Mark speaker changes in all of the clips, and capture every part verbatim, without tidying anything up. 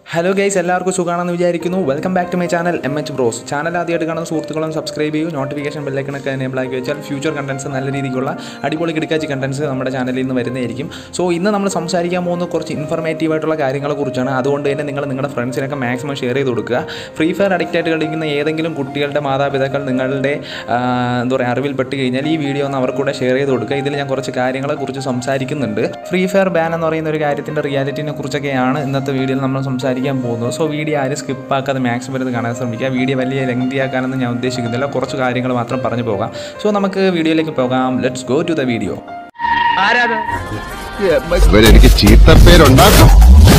Speaker 1: Hello guys, എല്ലാവർക്കും സുഖമാണെന്ന് വിചാരിക്കുന്നു. Welcome back to my channel M H bros. Channel ആദ്യമായിട്ട് കാണുന്ന സുഹൃത്തുക്കളും സബ്സ്ക്രൈബ് ചെയ്യൂ. നോട്ടിഫിക്കേഷൻ ബെല്ലൈക്കണൊക്കെ എനേബിൾ ആക്കി വെച്ചാൽ ഫ്യൂച്ചർ കണ്ടൻസ് നല്ല രീതിക്കുള്ള അടിപൊളി കിടക്കാച്ചി കണ്ടൻസ് നമ്മുടെ ചാനലിൽ നിന്ന് വരുന്നതായിരിക്കും. സോ ഇന്ന് നമ്മൾ സംസാരിക്കാൻ പോകുന്ന കുറച്ച് ഇൻഫർമേറ്റീവ് ആയിട്ടുള്ള കാര്യങ്ങളെക്കുറിച്ചാണ്. അതുകൊണ്ട് തന്നെ നിങ്ങൾ നിങ്ങളുടെ ഫ്രണ്ട്സിനൊക്കെ മാക്സിമം ഷെയർ ചെയ്ത് കൊടുക്കുക. ഫ്രീ ഫയർ അഡിക്റ്റ് ആയിട്ട് കളിക്കുന്ന ഏതെങ്കിലും കുട്ടികളുടെ മാതാപിതാക്കൾ നിങ്ങളുടെ എന്താ പറയുക അറിവിൽപ്പെട്ട് കഴിഞ്ഞാൽ ഈ വീഡിയോ ഒന്ന് അവർക്കൂടെ ഷെയർ ചെയ്ത് കൊടുക്കുക. ഇതിൽ ഞാൻ കുറച്ച് കാര്യങ്ങളെക്കുറിച്ച് സംസാരിക്കുന്നുണ്ട്. ഫ്രീ ഫയർ ബാൻ എന്ന് പറയുന്ന ഒരു കാര്യത്തിൻ്റെ റിയാലിറ്റിനെ കുറിച്ചൊക്കെയാണ് ഇന്നത്തെ വീഡിയോയിൽ നമ്മൾ സംസാരിക്കാൻ പോകുന്നത്. സോ വീഡിയോ ആരും സ്കിപ്പാക്കാതെ മാക്സിമം ഇത് കാണാൻ ശ്രമിക്കുക. വീഡിയോ വലിയ ലെങ്തി ആക്കാനൊന്നും ഞാൻ ഉദ്ദേശിക്കുന്നില്ല, കുറച്ച് കാര്യങ്ങൾ മാത്രം പറഞ്ഞു പോകാം. സോ നമുക്ക് വീഡിയോയിലേക്ക് പോകാം. Let's go to the video.
Speaker 2: എനിക്ക് ചീത്തപ്പേരുണ്ടാക്കും.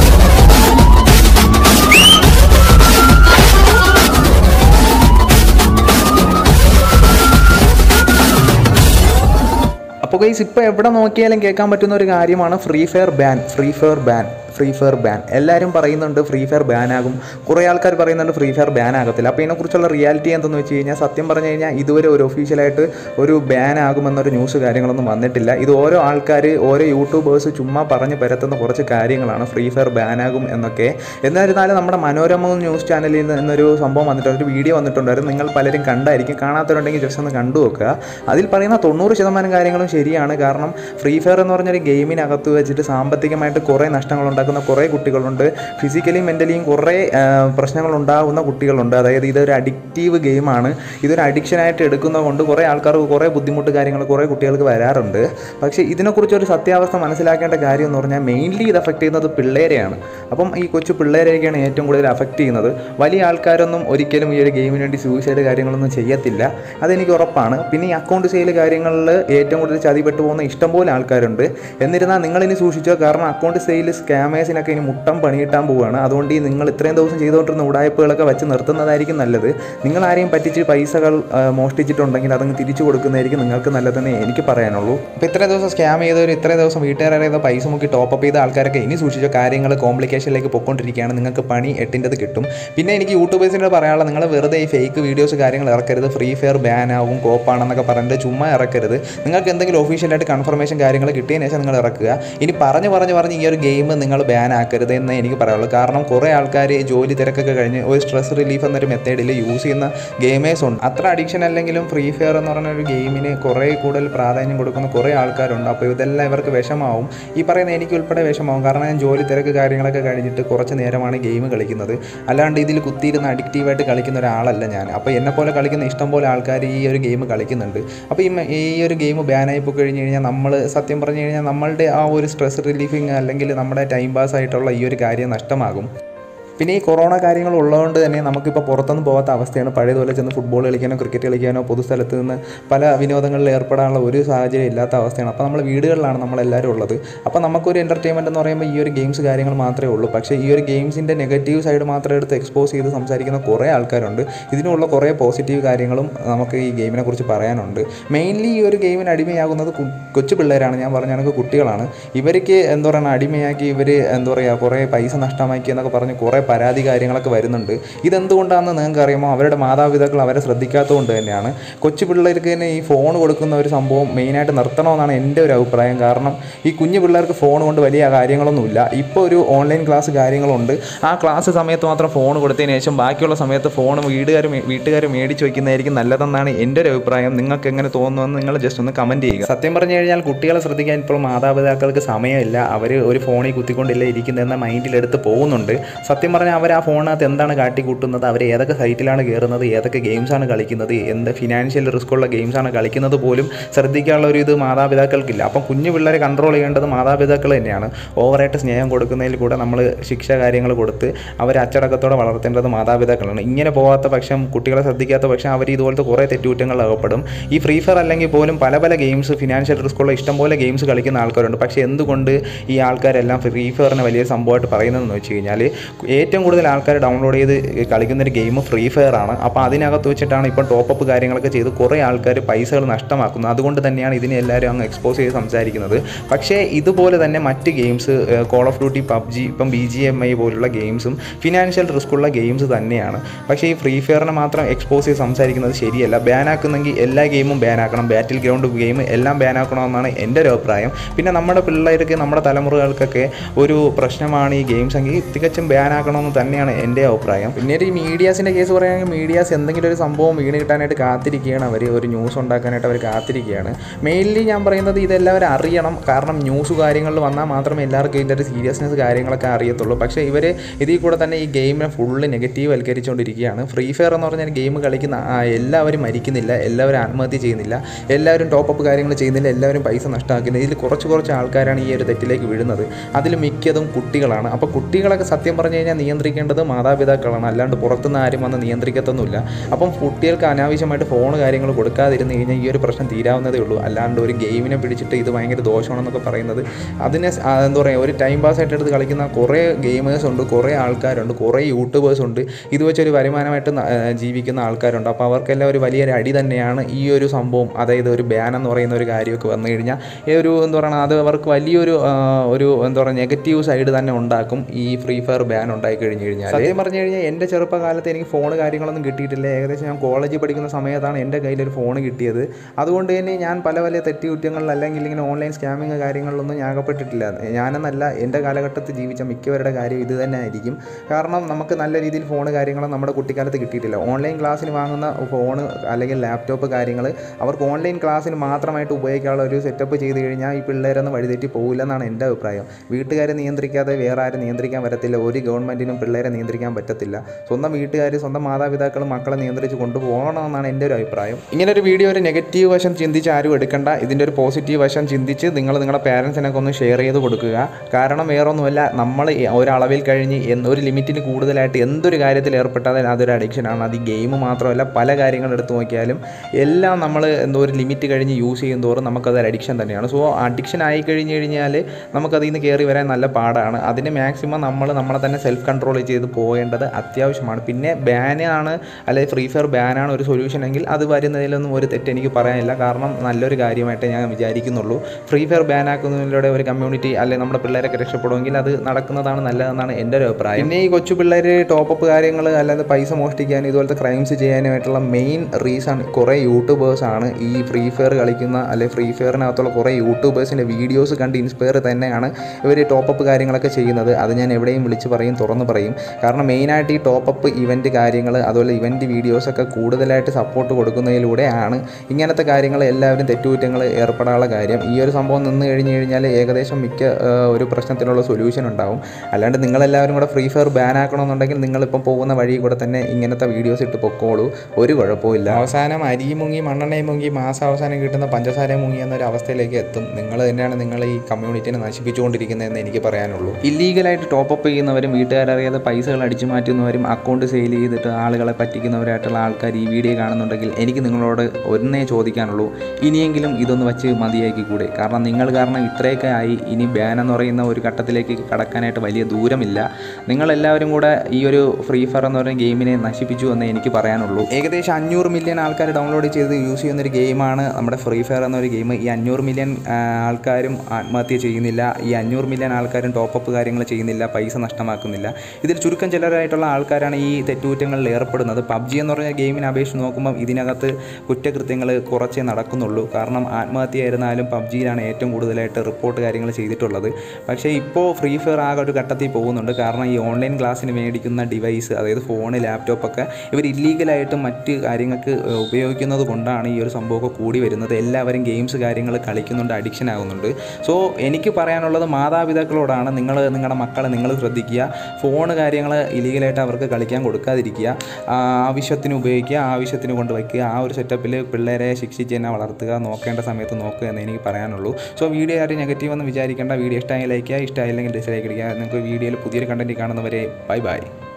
Speaker 1: അപ്പോൾ ഗൈസ്, ഇപ്പോൾ എവിടെ നോക്കിയാലും കേൾക്കാൻ പറ്റുന്ന ഒരു കാര്യമാണ് Free Fire ban Free Fire ban Free Fire ban. എല്ലാവരും പറയുന്നുണ്ട് ഫ്രീ ഫയർ ബാൻ ആകും. കുറേ ആൾക്കാർ പറയുന്നുണ്ട് ഫ്രീ ഫയർ ബാൻ ആകത്തില്ല. അപ്പോൾ ഇതിനെക്കുറിച്ചുള്ള റിയാലിറ്റി എന്തെന്ന് വെച്ച് കഴിഞ്ഞാൽ, സത്യം പറഞ്ഞു കഴിഞ്ഞാൽ ഇതുവരെ ഒരു ഒഫീഷ്യലായിട്ട് ഒരു ബാൻ ആകുമെന്നൊരു ന്യൂസ് കാര്യങ്ങളൊന്നും വന്നിട്ടില്ല. ഇത് ഓരോ ആൾക്കാർ ഓരോ യൂട്യൂബേഴ്സ് ചുമ്മാ പറഞ്ഞ് പരത്തുന്ന കുറച്ച് കാര്യങ്ങളാണ് ഫ്രീ ഫയർ ബാൻ ആകും എന്നൊക്കെ. എന്നിരുന്നാലും നമ്മുടെ മനോരമ ന്യൂസ് ചാനലിൽ നിന്നൊരു സംഭവം വന്നിട്ടുണ്ട്, ഒരു വീഡിയോ വന്നിട്ടുണ്ടായിരുന്നു. നിങ്ങൾ പലരും കണ്ടായിരിക്കും. കാണാത്തവരുണ്ടെങ്കിൽ ജസ്റ്റ് ഒന്ന് കണ്ടു നോക്കുക. അതിൽ പറയുന്ന തൊണ്ണൂറ് ശതമാനം കാര്യങ്ങളും ശരിയാണ്. കാരണം ഫ്രീ ഫയർ എന്ന് പറഞ്ഞൊരു ഗെയിമിനകത്ത് വെച്ചിട്ട് സാമ്പത്തികമായിട്ട് കുറേ നഷ്ടങ്ങളുണ്ടാക്കും കുറേ കുട്ടികളുണ്ട്. ഫിസിക്കലിയും മെൻ്റലിയും കുറേ പ്രശ്നങ്ങളുണ്ടാകുന്ന കുട്ടികളുണ്ട്. അതായത് ഇതൊരു അഡിക്റ്റീവ് ഗെയിമാണ്. ഇതൊരു അഡിക്ഷനായിട്ട് എടുക്കുന്നത് കൊണ്ട് കുറേ ആൾക്കാർക്ക് കുറേ ബുദ്ധിമുട്ട് കാര്യങ്ങൾ കുറേ കുട്ടികൾക്ക് വരാറുണ്ട്. പക്ഷേ ഇതിനെക്കുറിച്ചൊരു സത്യാവസ്ഥ മനസ്സിലാക്കേണ്ട കാര്യം എന്ന് പറഞ്ഞാൽ, മെയിൻലി ഇത് അഫക്റ്റ് ചെയ്യുന്നത് പിള്ളേരെയാണ്. അപ്പം ഈ കൊച്ചു പിള്ളേരെയൊക്കെയാണ് ഏറ്റവും കൂടുതൽ അഫക്റ്റ് ചെയ്യുന്നത്. വലിയ ആൾക്കാരൊന്നും ഒരിക്കലും ഈ ഒരു ഗെയിമിന് വേണ്ടി സൂയിസൈഡ് കാര്യങ്ങളൊന്നും ചെയ്യത്തില്ല, അതെനിക്ക് ഉറപ്പാണ്. പിന്നെ ഈ അക്കൗണ്ട് സെയിൽ കാര്യങ്ങളിൽ ഏറ്റവും കൂടുതൽ ചതിപ്പെട്ടു പോകുന്ന ഇഷ്ടംപോലെ ആൾക്കാരുണ്ട്. എന്നിരുന്നാൽ നിങ്ങളിനി സൂക്ഷിച്ചോ, കാരണം അക്കൗണ്ട് സെയിൽ സ്കാമേഴ്സിനൊക്കെ ഇനി മുട്ടം പണിയിട്ടാൻ പോവുകയാണ്. അതുകൊണ്ട് ഈ നിങ്ങൾ ഇത്രയും ദിവസം ചെയ്തുകൊണ്ടിരുന്ന ഉടായ്പകളൊക്കെ വെച്ച് നിർത്തുന്നതായിരിക്കും നല്ലത്. നിങ്ങൾ ആരെയും പറ്റിച്ച് പൈസകൾ മോഷ്ടിച്ചിട്ടുണ്ടെങ്കിൽ അതങ്ങ് തിരിച്ചു കൊടുക്കുന്നതായിരിക്കും നിങ്ങൾക്ക് നല്ലതെന്ന് എനിക്ക് പറയാനുള്ളൂ. അപ്പോൾ ഇത്രയും ദിവസം സ്കാം ചെയ്തവർ, ഇത്രയും ദിവസം വീട്ടുകാരെ ചെയ്ത പൈസ മുക്കി ടോപ്പപ്പ് ചെയ്ത ആൾക്കാരൊക്കെ ഇനി സൂക്ഷിച്ചോ, കാര്യങ്ങൾ കോംപ്ലിക്കേഷനിലേക്ക് പൊയ്ക്കൊണ്ടിരിക്കുകയാണ്. നിങ്ങൾക്ക് പണി എട്ടിൻ്റെത് കിട്ടും. പിന്നെ എനിക്ക് യൂട്യൂബേഴ്സിനോട് പറയാനുള്ള, നിങ്ങൾ വെറുതെ ഈ ഫേക്ക് വീഡിയോസ് കാര്യങ്ങൾ ഇറക്കരുത്. ഫ്രീ ഫയർ ബാൻ ആവും, കോപ്പാണെന്നൊക്കെ പറഞ്ഞിട്ട് ചുമ്മാ ഇറക്കരുത്. നിങ്ങൾക്ക് എന്തെങ്കിലും ഒഫീഷ്യലായിട്ട് കൺഫർമേഷൻ കാര്യങ്ങൾ കിട്ടിയതിന് ശേഷം നിങ്ങൾ ഇറക്കുക. ഇനി പറഞ്ഞ് പറഞ്ഞ് പറഞ്ഞ് ഈ ഒരു ഗെയിം നിങ്ങൾ ബാൻ ആക്കരുത് എന്ന് എനിക്ക് പറയാനുള്ളൂ. കാരണം കുറേ ആൾക്കാർ ജോലി തിരക്കൊക്കെ കഴിഞ്ഞ് ഒരു സ്ട്രെസ് റിലീഫ് എന്നൊരു മെത്തേഡിൽ യൂസ് ചെയ്യുന്ന ഗെയിമേഴ്സ് ഉണ്ട്. അത്ര അഡിക്ഷൻ അല്ലെങ്കിലും ഫ്രീ ഫയർ എന്ന് പറഞ്ഞ ഒരു ഗെയിമിന് കുറേ കൂടുതൽ പ്രാധാന്യം കൊടുക്കുന്ന കുറേ ആൾക്കാരുണ്ട്. അപ്പോൾ ഇതെല്ലാം ഇവർക്ക് വിഷമാവും. ഈ പറയുന്ന എനിക്ക് ഉൾപ്പെടെ വിഷമാവും. കാരണം ഞാൻ ജോലി തിരക്ക് കാര്യങ്ങളൊക്കെ കഴിഞ്ഞിട്ട് കുറച്ച് നേരമാണ് ഗെയിം കളിക്കുന്നത്. അല്ലാണ്ട് ഇതിൽ കുത്തിയിരുന്ന് അഡിക്റ്റീവായിട്ട് കളിക്കുന്ന ഒരാളല്ല ഞാൻ. അപ്പോൾ എന്നെപ്പോലെ കളിക്കുന്ന ഇഷ്ടംപോലെ ആൾക്കാർ ഈ ഒരു ഗെയിം കളിക്കുന്നുണ്ട്. അപ്പോൾ ഈ ഈ ഒരു ഗെയിം ബാനായി പോയി കഴിഞ്ഞ് കഴിഞ്ഞാൽ നമ്മൾ സത്യം പറഞ്ഞു കഴിഞ്ഞാൽ നമ്മളുടെ ആ ഒരു സ്ട്രെസ് റിലീഫിങ് അല്ലെങ്കിൽ നമ്മുടെ ടൈം പാസ് ആയിട്ടുള്ള ഈ ഒരു കാര്യം നഷ്ടമാകും. പിന്നെ ഈ കൊറോണ കാര്യങ്ങൾ ഉള്ളതുകൊണ്ട് തന്നെ നമുക്കിപ്പോൾ പുറത്തൊന്നും പോകാത്ത അവസ്ഥയാണ്. പഴയതുപോലെ ചെന്ന് ഫുട്ബോൾ കളിക്കാനോ ക്രിക്കറ്റ് കളിക്കാനോ പൊതുസ്ഥലത്ത് നിന്ന് പല വിനോദങ്ങളിൽ ഏർപ്പെടാനുള്ള ഒരു സാഹചര്യം ഇല്ലാത്ത അവസ്ഥയാണ്. അപ്പോൾ നമ്മൾ വീടുകളിലാണ് നമ്മളെല്ലാവരും ഉള്ളത്. അപ്പോൾ നമുക്കൊരു എൻ്റർടൈൻമെൻറ്റ് എന്ന് പറയുമ്പോൾ ഈ ഒരു ഗെയിംസ് കാര്യങ്ങൾ മാത്രമേ ഉള്ളൂ. പക്ഷേ ഈ ഒരു ഗെയിംസിൻ്റെ നെഗറ്റീവ് സൈഡ് മാത്രം എടുത്ത് എക്സ്പോസ് ചെയ്ത് സംസാരിക്കുന്ന കുറേ ആൾക്കാരുണ്ട്. ഇതിനുള്ള കുറേ പോസിറ്റീവ് കാര്യങ്ങളും നമുക്ക് ഈ ഗെയിമിനെ കുറിച്ച് പറയാനുണ്ട്. മെയിൻലി ഈ ഒരു ഗെയിമിന് അടിമയാകുന്നത് കൊച്ചു പിള്ളേരാണ്. ഞാൻ പറഞ്ഞ കണക്ക് കുട്ടികളാണ്. ഇവർക്ക് എന്താ പറയുക അടിമയാക്കി ഇവർ എന്താ പറയുക കുറേ പൈസ നഷ്ടമാക്കി എന്നൊക്കെ പറഞ്ഞ് കുറേ പരാതി കാര്യങ്ങളൊക്കെ വരുന്നുണ്ട്. ഇതെന്തുകൊണ്ടാണെന്ന് നിങ്ങൾക്ക് അറിയുമോ? അവരുടെ മാതാപിതാക്കൾ അവരെ ശ്രദ്ധിക്കാത്തത് കൊണ്ട് തന്നെയാണ്. കൊച്ചു പിള്ളേർക്ക് തന്നെ ഈ ഫോൺ കൊടുക്കുന്ന ഒരു സംഭവം മെയിനായിട്ട് നിർത്തണമെന്നാണ് എൻ്റെ ഒരു അഭിപ്രായം. കാരണം ഈ കുഞ്ഞു പിള്ളേർക്ക് ഫോൺ കൊണ്ട് വലിയ കാര്യങ്ങളൊന്നുമില്ല. ഇപ്പോൾ ഒരു ഓൺലൈൻ ക്ലാസ് കാര്യങ്ങളുണ്ട്. ആ ക്ലാസ് സമയത്ത് മാത്രം ഫോൺ കൊടുത്തതിന് ശേഷം ബാക്കിയുള്ള സമയത്ത് ഫോൺ വീട്ടുകാർ വീട്ടുകാർ മേടിച്ച് വയ്ക്കുന്നതായിരിക്കും നല്ലതെന്നാണ് എൻ്റെ ഒരു അഭിപ്രായം. നിങ്ങൾക്ക് എങ്ങനെ തോന്നുമെന്ന് നിങ്ങൾ ജസ്റ്റ് ഒന്ന് കമൻറ്റ് ചെയ്യുക. സത്യം പറഞ്ഞു കഴിഞ്ഞാൽ കുട്ടികളെ ശ്രദ്ധിക്കാൻ ഇപ്പോൾ മാതാപിതാക്കൾക്ക് സമയമില്ല. അവർ ഒരു ഫോണിൽ കുത്തിക്കൊണ്ടില്ല ഇരിക്കുന്നതെന്ന മൈൻഡിലെടുത്ത് പോകുന്നുണ്ട്. സത്യം പറഞ്ഞാൽ അവർ ആ ഫോണിനകത്ത് എന്താണ് കാട്ടിക്കൂട്ടുന്നത്, അവർ ഏതൊക്കെ സൈറ്റിലാണ് കയറുന്നത്, ഏതൊക്കെ ഗെയിംസാണ് കളിക്കുന്നത്, എന്ത് ഫിനാൻഷ്യൽ റിസ്ക്കുള്ള ഗെയിംസാണ് കളിക്കുന്നത് പോലും ശ്രദ്ധിക്കാനുള്ള ഒരു ഇത് മാതാപിതാക്കൾക്കില്ല. അപ്പം കുഞ്ഞു പിള്ളേരെ കൺട്രോൾ ചെയ്യേണ്ടത് മാതാപിതാക്കൾ തന്നെയാണ്. ഓവറായിട്ട് സ്നേഹം കൊടുക്കുന്നതിൽ കൂടെ നമ്മൾ ശിക്ഷ കാര്യങ്ങൾ കൊടുത്ത് അവരെ അച്ചടക്കത്തോടെ വളർത്തേണ്ടത് മാതാപിതാക്കളാണ്. ഇങ്ങനെ പോകാത്ത പക്ഷം, കുട്ടികളെ ശ്രദ്ധിക്കാത്ത പക്ഷം അവർ ഇതുപോലത്തെ കുറേ തെറ്റുകുറ്റങ്ങൾ അകപ്പെടും. ഈ ഫ്രീ ഫയർ അല്ലെങ്കിൽ പോലും പല പല ഗെയിംസ് ഫിനാൻഷ്യൽ റിസ്ക്കുള്ള ഇഷ്ടംപോലെ ഗെയിംസ് കളിക്കുന്ന ആൾക്കാരുണ്ട്. പക്ഷേ എന്തുകൊണ്ട് ഈ ആൾക്കാരെല്ലാം ഫ്രീ ഫയറിനെ വലിയൊരു സംഭവമായിട്ട് പറയുന്നതെന്ന് വെച്ച് കഴിഞ്ഞാൽ, ഏറ്റവും കൂടുതൽ ആൾക്കാർ ഡൗൺലോഡ് ചെയ്ത് കളിക്കുന്നൊരു ഗെയിം ഫ്രീ ഫയർ ആണ്. അപ്പോൾ അതിനകത്ത് വെച്ചിട്ടാണ് ഇപ്പോൾ ടോപ്പപ്പ് കാര്യങ്ങളൊക്കെ ചെയ്ത് കുറേ ആൾക്കാർ പൈസകൾ നഷ്ടമാക്കുന്നത്. അതുകൊണ്ട് തന്നെയാണ് ഇതിനെ എല്ലാവരും അങ്ങ് എക്സ്പോസ് ചെയ്ത് സംസാരിക്കുന്നത്. പക്ഷേ ഇതുപോലെ തന്നെ മറ്റ് games, Call of Duty, PUBG, ഇപ്പം ബി ജി എം ഐ പോലുള്ള ഗെയിംസും ഫിനാൻഷ്യൽ റിസ്ക്കുള്ള ഗെയിംസ് തന്നെയാണ്. പക്ഷേ ഈ ഫ്രീ ഫയറിനെ മാത്രം എക്സ്പോസ് ചെയ്ത് സംസാരിക്കുന്നത് ശരിയല്ല. ബാനാക്കുന്നെങ്കിൽ എല്ലാ ഗെയിമും ബാനാക്കണം. ബാറ്റിൽ ഗ്രൗണ്ട് ഗെയിം എല്ലാം ബാനാക്കണമെന്നാണ് എൻ്റെ ഒരു അഭിപ്രായം. പിന്നെ നമ്മുടെ പിള്ളേർക്ക്, നമ്മുടെ തലമുറകൾക്കൊക്കെ ഒരു പ്രശ്നമാണ് ഈ ഗെയിംസ് എങ്കിൽ തികച്ചും ബാനാക്കണം ഒഴിവാക്കണമെന്ന് തന്നെയാണ് എൻ്റെ അഭിപ്രായം. പിന്നീട് ഈ മീഡിയാസിൻ്റെ കേസ് പറയുകയാണെങ്കിൽ മീഡിയാസ് എന്തെങ്കിലും ഒരു സംഭവം വീണ് കിട്ടാനായിട്ട് കാത്തിരിക്കുകയാണ്. അവർ ഒരു ന്യൂസ് ഉണ്ടാക്കാനായിട്ട് അവർ കാത്തിരിക്കുകയാണ്. മെയിൻലി ഞാൻ പറയുന്നത് ഇതെല്ലാവരും അറിയണം. കാരണം ന്യൂസ് കാര്യങ്ങളിൽ വന്നാൽ മാത്രമേ എല്ലാവർക്കും ഇതിൻ്റെ ഒരു സീരിയസ്നെസ് കാര്യങ്ങളൊക്കെ അറിയത്തുള്ളൂ. പക്ഷേ ഇവർ ഇതിൽ കൂടെ തന്നെ ഈ ഗെയിമിനെ ഫുള്ള് നെഗറ്റീവ് വൽക്കരിച്ചുകൊണ്ടിരിക്കുകയാണ്. ഫ്രീ ഫയർ എന്ന് പറഞ്ഞാൽ ഗെയിം കളിക്കുന്ന എല്ലാവരും മരിക്കുന്നില്ല, എല്ലാവരും ആത്മഹത്യ ചെയ്യുന്നില്ല, എല്ലാവരും ടോപ്പപ്പ് കാര്യങ്ങൾ ചെയ്യുന്നില്ല, എല്ലാവരും പൈസ നഷ്ടമാക്കുന്നില്ല. ഇതിൽ കുറച്ച് കുറച്ച് ആൾക്കാരാണ് ഈ ഒരു തെറ്റിലേക്ക് വീഴുന്നത്. അതിൽ മിക്കതും കുട്ടികളാണ്. അപ്പോൾ കുട്ടികളൊക്കെ സത്യം പറഞ്ഞു കഴിഞ്ഞാൽ നിയന്ത്രിക്കേണ്ടത് മാതാപിതാക്കളാണ്, അല്ലാണ്ട് പുറത്തുനിന്ന് ആരും വന്ന് നിയന്ത്രിക്കത്തൊന്നുമില്ല. അപ്പം കുട്ടികൾക്ക് അനാവശ്യമായിട്ട് ഫോൺ കാര്യങ്ങൾ കൊടുക്കാതിരുന്ന് കഴിഞ്ഞാൽ ഈ ഒരു പ്രശ്നം തീരാവുന്നതേ ഉള്ളൂ. അല്ലാണ്ട് ഒരു ഗെയിമിനെ പിടിച്ചിട്ട് ഇത് ഭയങ്കര ദോഷമാണെന്നൊക്കെ പറയുന്നത് അതിനെ എന്താ പറയുക, ഒരു ടൈം പാസ് ആയിട്ട് എടുത്ത് കളിക്കുന്ന കുറേ ഗെയിമേഴ്സ് ഉണ്ട്, കുറേ ആൾക്കാരുണ്ട്, കുറേ യൂട്യൂബേഴ്സ് ഉണ്ട്, ഇത് വെച്ചൊരു വരുമാനമായിട്ട് ജീവിക്കുന്ന ആൾക്കാരുണ്ട്. അപ്പോൾ അവർക്കെല്ലാം ഒരു വലിയൊരു അടി തന്നെയാണ് ഈ ഒരു സംഭവം. അതായത് ഒരു ബാൻ എന്ന് പറയുന്ന ഒരു കാര്യമൊക്കെ വന്നു കഴിഞ്ഞാൽ ഈ ഒരു എന്താ പറയുക, അത് അവർക്ക് വലിയൊരു ഒരു എന്താ പറയുക നെഗറ്റീവ് സൈഡ് തന്നെ ഉണ്ടാക്കും ഈ ഫ്രീ ഫയർ ബാൻ ഉണ്ടായി കഴിഞ്ഞ് കഴിഞ്ഞാൽ. സത്യം പറഞ്ഞു കഴിഞ്ഞാൽ എൻ്റെ ചെറുപ്പകാലത്ത് എനിക്ക് ഫോൺ കാര്യങ്ങളൊന്നും കിട്ടിയിട്ടില്ല. ഏകദേശം ഞാൻ കോളേജിൽ പഠിക്കുന്ന സമയത്താണ് എൻ്റെ കയ്യിലൊരു ഫോൺ കിട്ടിയത്. അതുകൊണ്ട് തന്നെ ഞാൻ പല പല തെറ്റുകുറ്റങ്ങളിൽ അല്ലെങ്കിൽ ഇങ്ങനെ ഓൺലൈൻ സ്കാമിങ് കാര്യങ്ങളിലൊന്നും ഞാൻ അകപ്പെട്ടിട്ടില്ല. ഞാനെന്നല്ല, എൻ്റെ കാലഘട്ടത്തിൽ ജീവിച്ച മിക്കവരുടെ കാര്യം ഇത് തന്നെ ആയിരിക്കും. കാരണം നമുക്ക് നല്ല രീതിയിൽ ഫോൺ കാര്യങ്ങളും നമ്മുടെ കുട്ടിക്കാലത്ത് കിട്ടിയിട്ടില്ല. ഓൺലൈൻ ക്ലാസ്സിന് വാങ്ങുന്ന ഫോൺ അല്ലെങ്കിൽ ലാപ്ടോപ്പ് കാര്യങ്ങൾ അവർക്ക് ഓൺലൈൻ ക്ലാസ്സിന് മാത്രമായിട്ട് ഉപയോഗിക്കാനുള്ള ഒരു സെറ്റപ്പ് ചെയ്ത് കഴിഞ്ഞാൽ ഈ പിള്ളേരൊന്നും വഴിതെറ്റി പോകില്ലെന്നാണ് എൻ്റെ അഭിപ്രായം. വീട്ടുകാരെ നിയന്ത്രിക്കാതെ വേറെ ആരും നിയന്ത്രിക്കാൻ പറ്റത്തില്ല. ഒരു ഗവൺമെൻറ്റിനും പിള്ളേരെ നിയന്ത്രിക്കാൻ പറ്റത്തില്ല. സ്വന്തം വീട്ടുകാർ സ്വന്തം മാതാപിതാക്കളും മക്കളെ നിയന്ത്രിച്ച് കൊണ്ടുപോകണമെന്നാണ് എൻ്റെ ഒരു അഭിപ്രായം. ഇങ്ങനെ ഒരു വീഡിയോ ഒരു നെഗറ്റീവ് വശം ചിന്തിച്ച് ആരും എടുക്കണ്ട. ഇതിൻ്റെ ഒരു പോസിറ്റീവ് വശം ചിന്തിച്ച് നിങ്ങൾ നിങ്ങളുടെ പാരൻസിനൊക്കെ ഒന്ന് ഷെയർ ചെയ്ത് കൊടുക്കുക. കാരണം വേറൊന്നുമല്ല, നമ്മൾ ഒരളവിൽ കഴിഞ്ഞ് ഒരു ലിമിറ്റിന് കൂടുതലായിട്ട് എന്തൊരു കാര്യത്തിൽ ഏർപ്പെട്ടാൽ അതൊരു അഡിക്ഷനാണ്. അത് ഈ ഗെയിം മാത്രമല്ല, പല കാര്യങ്ങൾ എടുത്തു നോക്കിയാലും എല്ലാം നമ്മൾ എന്തോ ഒരു ലിമിറ്റ് കഴിഞ്ഞ് യൂസ് ചെയ്യും തോറും നമുക്കതൊരു അഡിക്ഷൻ തന്നെയാണ്. സോ അഡിക്ഷൻ ആയി കഴിഞ്ഞ് കഴിഞ്ഞാൽ നമുക്കതിൽ നിന്ന് കയറി വരാൻ നല്ല പാടാണ്. അതിന് മാക്സിമം നമ്മൾ നമ്മളെ തന്നെ സെൽഫ് കൺട്രോൾ ചെയ്ത് പോകേണ്ടത് അത്യാവശ്യമാണ്. പിന്നെ ബാനാണ് അല്ലെങ്കിൽ ഫ്രീ ഫയർ ബാനാണ് ഒരു സൊല്യൂഷൻ എങ്കിൽ അത് വരുന്നതിലൊന്നും ഒരു തെറ്റ് എനിക്ക് പറയാനില്ല. കാരണം നല്ലൊരു കാര്യമായിട്ട് ഞാൻ വിചാരിക്കുന്നുള്ളൂ. ഫ്രീ ഫയർ ബാൻ ആക്കുന്നതിലൂടെ ഒരു കമ്മ്യൂണിറ്റി അല്ലെങ്കിൽ നമ്മുടെ പിള്ളേരൊക്കെ രക്ഷപ്പെടുമെങ്കിൽ അത് നടക്കുന്നതാണ് നല്ലതെന്നാണ് എൻ്റെ ഒരു അഭിപ്രായം. പിന്നെ ഈ കൊച്ചു പിള്ളേർ ടോപ്പപ്പ് കാര്യങ്ങൾ അല്ലാതെ പൈസ മോഷ്ടിക്കാനും ഇതുപോലത്തെ ക്രൈംസ് ചെയ്യാനുമായിട്ടുള്ള മെയിൻ റീസൺ കുറേ യൂട്യൂബേഴ്സാണ്. ഈ ഫ്രീ ഫയർ കളിക്കുന്ന അല്ലെങ്കിൽ ഫ്രീ ഫയറിനകത്തുള്ള കുറേ യൂട്യൂബേഴ്സിൻ്റെ വീഡിയോസ് കണ്ട് ഇൻസ്പയർ തന്നെയാണ് ഇവർ ടോപ്പപ്പ് കാര്യങ്ങളൊക്കെ ചെയ്യുന്നത്. അത് ഞാൻ എവിടെയും വിളിച്ച് പറയും, തുറന്ന് പറയും. കാരണം മെയിനായിട്ട് ഈ ടോപ്പപ്പ് ഇവൻറ്റ് കാര്യങ്ങൾ അതുപോലെ ഇവൻറ്റ് വീഡിയോസൊക്കെ കൂടുതലായിട്ട് സപ്പോർട്ട് കൊടുക്കുന്നതിലൂടെയാണ് ഇങ്ങനത്തെ കാര്യങ്ങൾ എല്ലാവരും തെറ്റുകുറ്റങ്ങൾ ഏർപ്പെടാനുള്ള കാര്യം. ഈ ഒരു സംഭവം നിന്ന് കഴിഞ്ഞ് കഴിഞ്ഞാൽ ഏകദേശം മിക്ക ഒരു പ്രശ്നത്തിനുള്ള സൊല്യൂഷൻ ഉണ്ടാവും. അല്ലാണ്ട് നിങ്ങളെല്ലാവരും കൂടെ ഫ്രീ ഫയർ ബാൻ ആക്കണമെന്നുണ്ടെങ്കിൽ നിങ്ങളിപ്പം പോകുന്ന വഴി കൂടെ തന്നെ ഇങ്ങനത്തെ വീഡിയോസ് ഇട്ട് പൊക്കോളൂ, ഒരു കുഴപ്പമില്ല. അവസാനം അരി മുങ്ങി മണ്ണെണ്ണയും മുങ്ങി മാസം അവസാനം കിട്ടുന്ന പഞ്ചസാര മുങ്ങി എന്നൊരു അവസ്ഥയിലേക്ക് എത്തും. നിങ്ങൾ തന്നെയാണ് നിങ്ങൾ ഈ കമ്മ്യൂണിറ്റിനെ നശിപ്പിച്ചുകൊണ്ടിരിക്കുന്നതെന്ന് എനിക്ക് പറയാനുള്ളൂ. ഇല്ലീഗലായിട്ട് ടോപ്പപ്പ് ചെയ്യുന്നവരും വീട്ടുകാരറിയാതെ പൈസകൾ അടിച്ചു മാറ്റുന്നവരും അക്കൗണ്ട് സെയിൽ ചെയ്തിട്ട് ആളുകളെ പറ്റിക്കുന്നവരായിട്ടുള്ള ആൾക്കാർ ഈ വീഡിയോ കാണുന്നുണ്ടെങ്കിൽ എനിക്ക് നിങ്ങളോട് ഒന്നേ ചോദിക്കാനുള്ളൂ, ഇനിയെങ്കിലും ഇതൊന്ന് വച്ച് മതിയാക്കി കൂടെ? കാരണം നിങ്ങൾ കാരണം ഇത്രയൊക്കെ ആയി. ഇനി ബാൻ എന്ന് പറയുന്ന ഒരു ഘട്ടത്തിലേക്ക് കടക്കാനായിട്ട് വലിയ ദൂരമില്ല. നിങ്ങളെല്ലാവരും കൂടെ ഈ ഒരു ഫ്രീ ഫയർ എന്ന് പറയുന്ന ഗെയിമിനെ നശിപ്പിച്ചു എന്നേ എനിക്ക് പറയാനുള്ളൂ. ഏകദേശം അഞ്ഞൂറ് മില്യൺ ആൾക്കാർ ഡൗൺലോഡ് ചെയ്ത് യൂസ് ചെയ്യുന്നൊരു ഗെയിമാണ് നമ്മുടെ ഫ്രീ ഫയർ എന്നൊരു ഗെയിം. ഈ അഞ്ഞൂറ് മില്യൺ ആൾക്കാരും ആത്മഹത്യ ചെയ്യുന്നില്ല, ഈ അഞ്ഞൂറ് മില്യൺ ആൾക്കാരും ടോപ്പപ്പ് കാര്യങ്ങൾ ചെയ്യുന്നില്ല, പൈസ നഷ്ടമാക്കുന്നില്ല. ഇതിൽ ചുരുക്കം ചിലരായിട്ടുള്ള ആൾക്കാരാണ് ഈ തെറ്റുകുറ്റങ്ങളിൽ ഏർപ്പെടുന്നത്. പബ്ജി എന്ന് പറഞ്ഞ ഗെയിമിനെ അപേക്ഷിച്ച് നോക്കുമ്പോൾ ഇതിനകത്ത് കുറ്റകൃത്യങ്ങൾ കുറച്ചേ നടക്കുന്നുള്ളൂ. കാരണം ആത്മഹത്യയായിരുന്നാലും പബ്ജിയിലാണ് ഏറ്റവും കൂടുതലായിട്ട് റിപ്പോർട്ട് കാര്യങ്ങൾ ചെയ്തിട്ടുള്ളത്. പക്ഷേ ഇപ്പോൾ ഫ്രീ ഫയർ ആകെ ഒരു ഘട്ടത്തിൽ പോകുന്നുണ്ട്. കാരണം ഈ ഓൺലൈൻ ക്ലാസ്സിന് മേടിക്കുന്ന ഡിവൈസ്, അതായത് ഫോണ് ലാപ്ടോപ്പൊക്കെ ഇവർ ഇല്ലീഗലായിട്ട് മറ്റ് കാര്യങ്ങൾക്ക് ഉപയോഗിക്കുന്നത് കൊണ്ടാണ് ഈ ഒരു സംഭവമൊക്കെ കൂടി വരുന്നത്. എല്ലാവരും ഗെയിംസ് കാര്യങ്ങൾ കളിക്കുന്നുണ്ട്, അഡിക്ഷൻ ആകുന്നുണ്ട്. സോ എനിക്ക് പറയാനുള്ളത് മാതാപിതാക്കളോടാണ്, നിങ്ങൾ നിങ്ങളുടെ മക്കളെ നിങ്ങൾ ശ്രദ്ധിക്കുക. ഫോൺ കാര്യങ്ങൾ ഇല്ലീഗലായിട്ട് അവർക്ക് കളിക്കാൻ കൊടുക്കാതിരിക്കുക. ആവശ്യത്തിന് ഉപയോഗിക്കുക, ആവശ്യത്തിന് കൊണ്ട് വയ്ക്കുക. ആ ഒരു സെറ്റപ്പിൽ പിള്ളേരെ ശിക്ഷിച്ച് തന്നെ വളർത്തുക, നോക്കേണ്ട സമയത്ത് നോക്കുക എന്ന് എനിക്ക് പറയാനുള്ളൂ. സോ വീഡിയോ ആരും നെഗറ്റീവ് എന്ന് വിചാരിക്കേണ്ട. വീഡിയോ ഇഷ്ടമായി ലൈക്ക് ചെയ്യുക, ഇഷ്ടമായില്ലെങ്കിൽ ഡിസ്ലൈക്ക് അടിക്കുക. നിങ്ങൾക്ക് വീഡിയോയിൽ പുതിയൊരു കണ്ടൻറ്റ് കാണുന്നവരെ ബൈ ബൈ.